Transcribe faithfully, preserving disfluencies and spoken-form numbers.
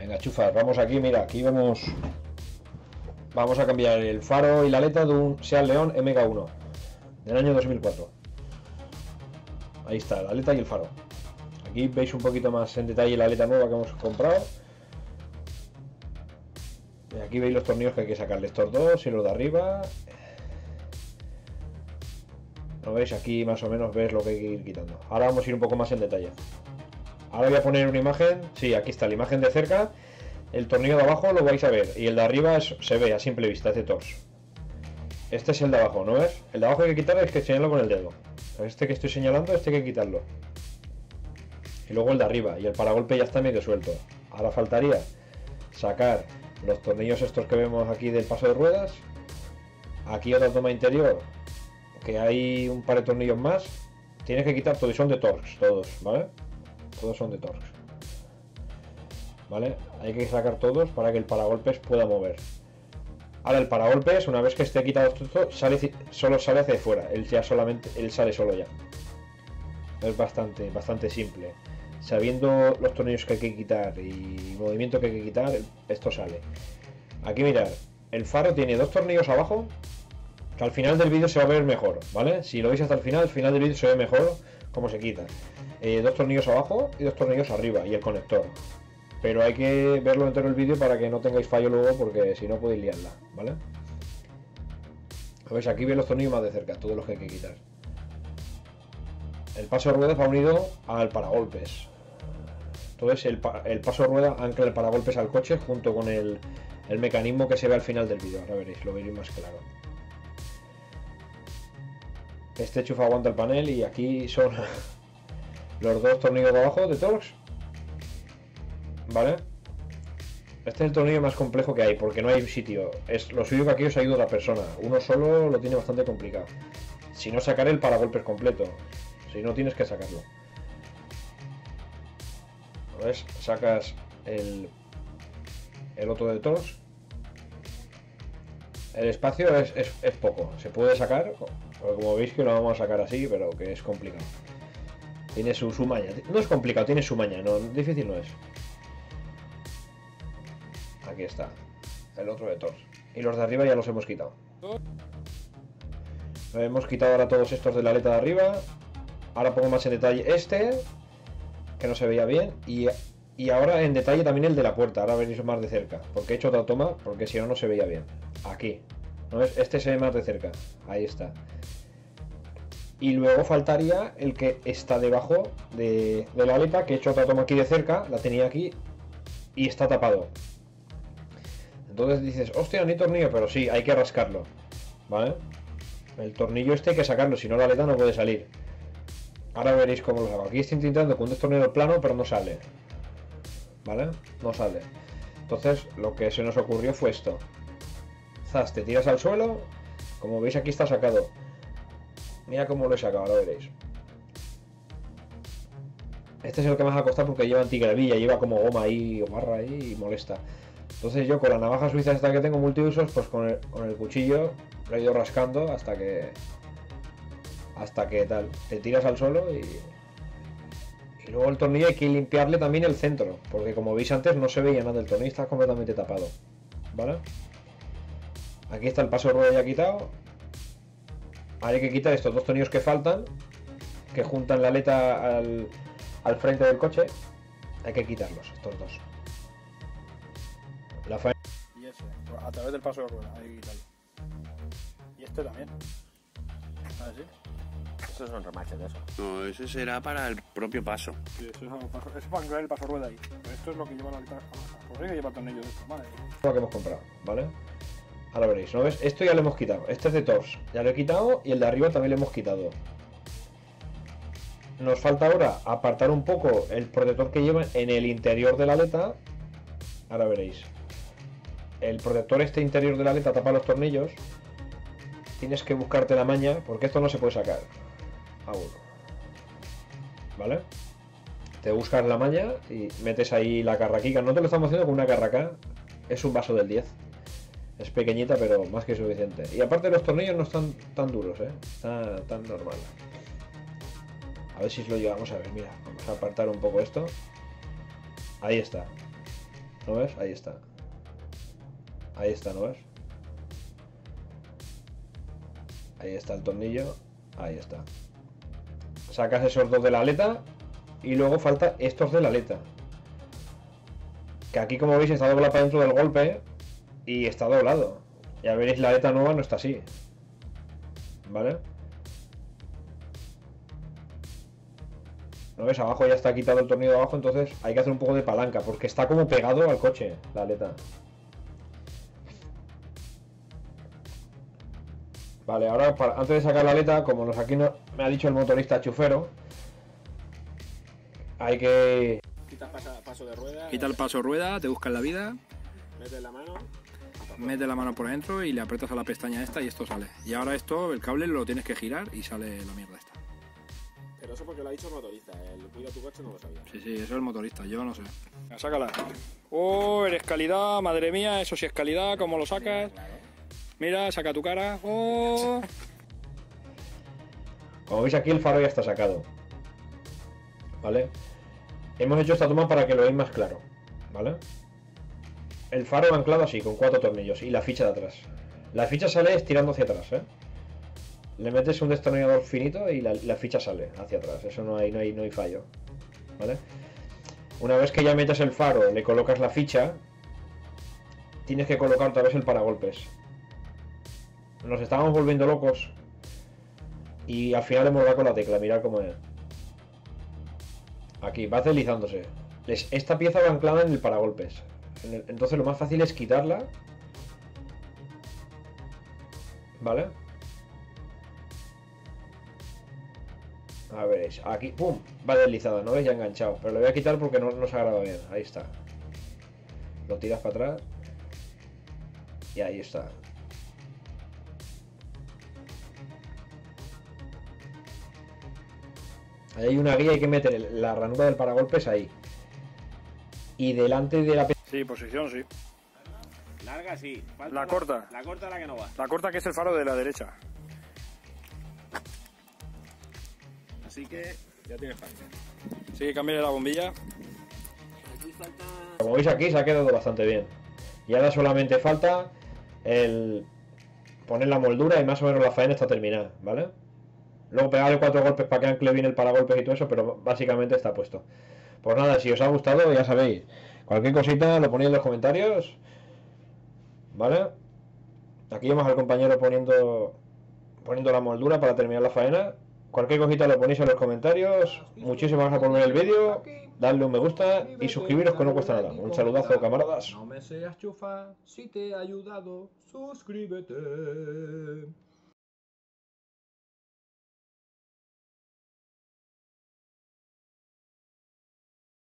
Venga, chufas, vamos aquí, mira, aquí vemos. Vamos a cambiar el faro y la aleta de un Seat León M K uno del año dos mil cuatro. Ahí está, la aleta y el faro. Aquí veis un poquito más en detalle la aleta nueva que hemos comprado. Y aquí veis los tornillos que hay que sacarle, estos dos y los de arriba. ¿Lo veis? Aquí más o menos ves lo que hay que ir quitando. Ahora vamos a ir un poco más en detalle. Ahora voy a poner una imagen. Sí, aquí está la imagen de cerca. El tornillo de abajo lo vais a ver. Y el de arriba es, se ve a simple vista, es de Torx. Este es el de abajo, ¿no ves? El de abajo hay que quitarlo, hay que señalarlo con el dedo. Este que estoy señalando, este hay que quitarlo. Y luego el de arriba. Y el paragolpe ya está medio suelto. Ahora faltaría sacar los tornillos estos que vemos aquí del paso de ruedas. Aquí otra toma interior, que hay un par de tornillos más. Tienes que quitar todos, son de Torx, todos, ¿vale? Todos son de Torx, ¿vale? Hay que sacar todos para que el paragolpes pueda mover. Ahora el paragolpes, una vez que esté quitado todo, sale, solo sale hacia afuera. Él ya solamente, él sale solo ya. Es bastante, bastante simple. Sabiendo los tornillos que hay que quitar y el movimiento que hay que quitar, esto sale. Aquí mirad, el faro tiene dos tornillos abajo, que al final del vídeo se va a ver mejor, ¿vale? Si lo veis hasta el final, al final del vídeo se ve mejor cómo se quita. Eh, dos tornillos abajo y dos tornillos arriba y el conector. Pero hay que verlo entero el vídeo para que no tengáis fallo luego, porque si no podéis liarla, ¿vale? ¿Veis? Aquí veis los tornillos más de cerca, todos los que hay que quitar. El paso de ruedas va unido al paragolpes. Entonces el, el paso de rueda ancla el paragolpes al coche junto con el, el mecanismo que se ve al final del vídeo. Ahora veréis, lo veréis más claro. Este enchufe aguanta el panel y aquí son los dos tornillos de abajo de Torx, ¿vale? Este es el tornillo más complejo que hay porque no hay sitio. Es lo suyo que aquí os ha ido otra persona. Uno solo lo tiene bastante complicado. Si no, sacaré el paragolpes completo. Si no, tienes que sacarlo. ¿Ves? Sacas el, el otro de Torx. El espacio es, es, es poco. Se puede sacar, como veis que lo vamos a sacar así, pero que es complicado. Tiene su, su maña. No es complicado, tiene su maña. No, difícil no es. Aquí está. El otro de Torx. Y los de arriba ya los hemos quitado. Hemos quitado ahora todos estos de la aleta de arriba. Ahora pongo más en detalle este, que no se veía bien, y, y ahora en detalle también el de la puerta. Ahora veréis más de cerca, porque he hecho otra toma, porque si no, no se veía bien. Aquí, ¿no ves? Este se ve más de cerca, ahí está. Y luego faltaría el que está debajo de, de la aleta, que he hecho otra toma aquí de cerca, la tenía aquí, y está tapado. Entonces dices, hostia, no hay tornillo, pero sí, hay que rascarlo, ¿vale? El tornillo este hay que sacarlo, si no la aleta no puede salir. Ahora veréis cómo lo hago. Aquí estoy intentando con un destornillador plano, pero no sale. ¿Vale? No sale. Entonces, lo que se nos ocurrió fue esto. Zas, te tiras al suelo. Como veis, aquí está sacado. Mira cómo lo he sacado, ahora veréis. Este es el que más ha costado porque lleva antigravilla, lleva como goma ahí, o barra ahí, y molesta. Entonces yo con la navaja suiza esta que tengo multiusos, pues con el, con el cuchillo lo he ido rascando hasta que... Hasta que tal, te tiras al suelo y... Y luego el tornillo hay que limpiarle también el centro, porque como veis antes no se veía nada, el tornillo está completamente tapado, ¿vale? Aquí está el paso de rueda ya quitado. Ahora hay que quitar estos dos tornillos que faltan, que juntan la aleta al, al frente del coche. Hay que quitarlos, estos dos. La fa... Y ese, a través del paso de rueda, hay que quitarlo. Y este también. A ver si. Esos son remaches de eso. No, ese será para el propio paso. Sí, eso es, paso, eso es para anclar el paso de rueda ahí. Pero esto es lo que lleva la aleta. Pues hay que llevar tornillos de esto, vale. Lo que hemos comprado, ¿vale? Ahora veréis, ¿no ves? Esto ya lo hemos quitado. Este es de Torx, ya lo he quitado y el de arriba también lo hemos quitado. Nos falta ahora apartar un poco el protector que lleva en el interior de la aleta. Ahora veréis. El protector este interior de la aleta tapa los tornillos. Tienes que buscarte la maña, porque esto no se puede sacar aún. ¿Vale? Te buscas la maña y metes ahí la carraquica. No te lo estamos haciendo con una carraca. Es un vaso del diez. Es pequeñita, pero más que suficiente. Y aparte los tornillos no están tan duros, ¿eh? Está tan normal. A ver si lo llevamos a ver, mira. Vamos a apartar un poco esto. Ahí está. ¿No ves? Ahí está. Ahí está, ¿no ves? Ahí está el tornillo. Ahí está. Sacas esos dos de la aleta. Y luego falta estos de la aleta. Que aquí, como veis, está doblado para dentro del golpe. Y está doblado. Ya veréis, la aleta nueva no está así. ¿Vale? ¿No ves? Abajo ya está quitado el tornillo de abajo. Entonces hay que hacer un poco de palanca. Porque está como pegado al coche, la aleta. Vale, ahora para, antes de sacar la aleta, como nos aquí no, me ha dicho el motorista chufero, hay que... Quitas paso, paso de rueda. Quita el paso rueda, te buscas la vida, Metes la mano. metes la mano por adentro y le aprietas a la pestaña esta y esto sale. Y ahora esto, el cable lo tienes que girar y sale la mierda esta. Pero eso porque lo ha dicho el motorista. El cuida tu coche no lo sabía. Sí, sí, eso es el motorista, yo no sé. Sácala. Oh, eres calidad, madre mía, eso sí es calidad, ¿cómo lo sacas? Mira, saca tu cara. Oh. Como veis aquí el faro ya está sacado. ¿Vale? Hemos hecho esta toma para que lo veáis más claro. ¿Vale? El faro va anclado así, con cuatro tornillos y la ficha de atrás. La ficha sale estirando hacia atrás, ¿eh? Le metes un destornillador finito y la, la ficha sale hacia atrás. Eso no hay, no hay, no hay fallo. ¿Vale? Una vez que ya metes el faro, le colocas la ficha, tienes que colocar otra vez el paragolpes. Nos estábamos volviendo locos y al final hemos dado con la tecla. Mirad cómo es. Aquí, va deslizándose. Esta pieza va anclada en el paragolpes. Entonces lo más fácil es quitarla. ¿Vale? A ver, aquí, ¡pum! Va deslizada, ¿no ves? Ya enganchado. Pero lo voy a quitar porque no, no se agrava bien. Ahí está. Lo tiras para atrás. Y ahí está. Ahí hay una guía, hay que meter la ranura del paragolpes ahí. Y delante de la... Sí, posición, sí. Larga, sí. Falta La corta. La corta la que no va. La corta, que es el faro de la derecha. Así que ya tienes parte. Sí, cámbiale la bombilla. Aquí falta... Como veis aquí se ha quedado bastante bien. Y ahora solamente falta el poner la moldura y más o menos la faena está terminada, ¿vale? Luego pegarle cuatro golpes para que ancle bien el paragolpes y todo eso, pero básicamente está puesto. Pues nada, si os ha gustado, ya sabéis, cualquier cosita lo ponéis en los comentarios, ¿vale? Aquí vemos al compañero poniendo poniendo la moldura para terminar la faena. Cualquier cosita lo ponéis en los comentarios. Muchísimas gracias por ver el vídeo, darle un me gusta y suscribiros, que no cuesta nada. Un saludazo, camaradas. No me seas chufa, si te he ayudado, suscríbete.